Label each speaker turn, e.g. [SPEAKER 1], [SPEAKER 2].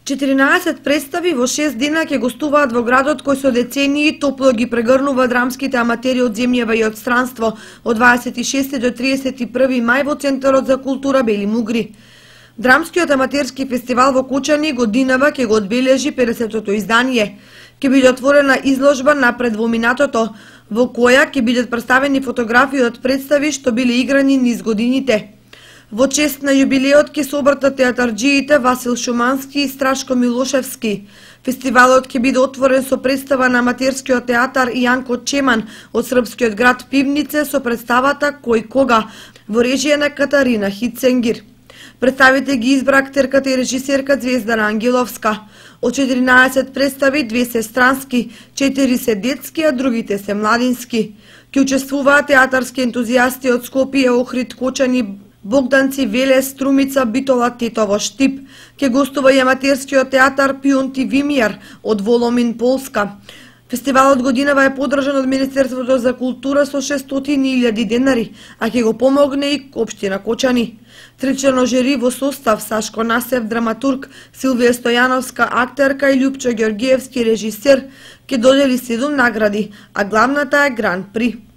[SPEAKER 1] 14 представи во 6 дена ќе гостуваат во градот кој со децении топло ги прегрнува драмските аматери од земјава и од странство од 26 до 31 мај во Центарот за култура Бели Мугри. Драмскиот аматерски фестивал во Кучани годинава ќе го одбележи 50-тото издание. Ќе биде отворена изложба напред во минатото, во која ќе бидат представени фотографии од представи што биле играни низ годините. Во чест на јубилеот ќе се обратат театарџиите Васил Шумански и Страшко Милошевски. Фестивалот ќе биде отворен со представа на аматерскиот театар Јанко Чеман од српскиот град Пивнице со представата Кој кога во режија на Катарина Хиценгир. Представите ги избра актерката и режисерка Звездана Ангеловска. Од 14 представи, 2 се странски, 4 се детски, а другите се младински. Ќе учествуваат театарски ентузијасти од Скопје, Охрид, Кочани, Богданци, Велес, Струмица, Битола, Тетово, Штип. Ке гостува и аматерскиот театар Пионти Вимијар од Воломин, Полска. Фестивалот годинава е подржан од Министерството за култура со 600.000 денари, а ќе го помогне и општина Кочани. Тричлено жири во состав Сашко Насев, драматург, Силвија Стојановска, актерка и Љупчо Ѓоргиевски, режисер, ќе додели 7 награди, а главната е Гран При.